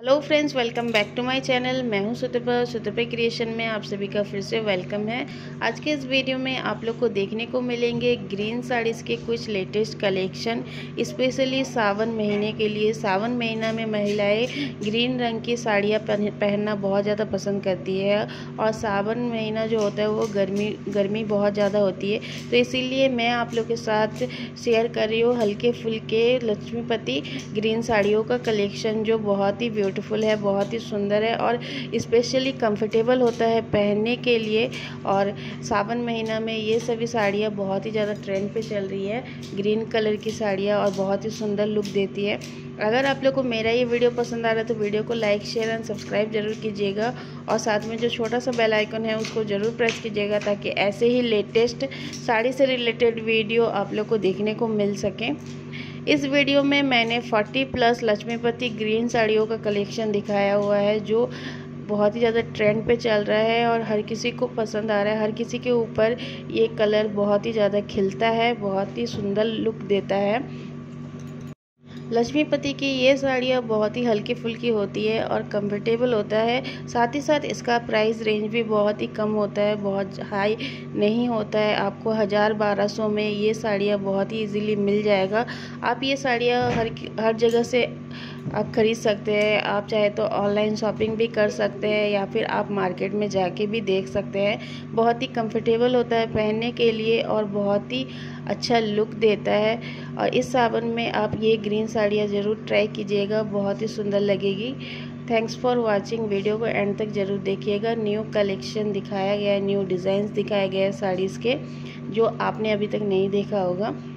Hello friends, welcome back to my channel. मैं हूं सुतपा creation में आप सभी का फिर से वेलकम है। आज के इस वीडियो में आप लोग को देखने को मिलेंगे ग्रीन साड़ीज़ के कुछ लेटेस्ट कलेक्शन, स्पेशली सावन महीने के लिए। सावन महीना में महिलाएं ग्रीन रंग की साड़ियां पहनना बहुत ज़्यादा पसंद करती है और सावन महीना जो होता है वो गर्मी बहुत ज़्यादा होती है, तो इसीलिए मैं आप लोग के साथ शेयर कर रही हूँ हल्के फुल्के लक्ष्मीपति ग्रीन साड़ियों का कलेक्शन, जो बहुत ही ब्यूटीफुल है, बहुत ही सुंदर है और स्पेशली कंफर्टेबल होता है पहनने के लिए। और सावन महीना में ये सभी साड़ियाँ बहुत ही ज़्यादा ट्रेंड पे चल रही है, ग्रीन कलर की साड़ियाँ, और बहुत ही सुंदर लुक देती है। अगर आप लोग को मेरा ये वीडियो पसंद आ रहा है तो वीडियो को लाइक शेयर एंड सब्सक्राइब जरूर कीजिएगा, और साथ में जो छोटा सा बेल आइकन है उसको ज़रूर प्रेस कीजिएगा, ताकि ऐसे ही लेटेस्ट साड़ी से रिलेटेड वीडियो आप लोग को देखने को मिल सके। इस वीडियो में मैंने 40+ लक्ष्मीपति ग्रीन साड़ियों का कलेक्शन दिखाया हुआ है, जो बहुत ही ज़्यादा ट्रेंड पे चल रहा है और हर किसी को पसंद आ रहा है। हर किसी के ऊपर ये कलर बहुत ही ज़्यादा खिलता है, बहुत ही सुंदर लुक देता है। लक्ष्मीपति की ये साड़ियाँ बहुत ही हल्की फुल्की होती है और कंफर्टेबल होता है, साथ ही साथ इसका प्राइस रेंज भी बहुत ही कम होता है, बहुत हाई नहीं होता है। आपको 1000-1200 में ये साड़ियाँ बहुत ही इजीली मिल जाएगा। आप ये साड़ियाँ हर जगह से आप खरीद सकते हैं। आप चाहे तो ऑनलाइन शॉपिंग भी कर सकते हैं या फिर आप मार्केट में जाके भी देख सकते हैं। बहुत ही कंफर्टेबल होता है पहनने के लिए और बहुत ही अच्छा लुक देता है। और इस सावन में आप ये ग्रीन साड़ियाँ ज़रूर ट्राई कीजिएगा, बहुत ही सुंदर लगेगी। Thanks for watching. वीडियो को एंड तक ज़रूर देखिएगा। न्यू कलेक्शन दिखाया गया है, न्यू डिज़ाइंस दिखाए गए हैं साड़ीज़ के, जो आपने अभी तक नहीं देखा होगा।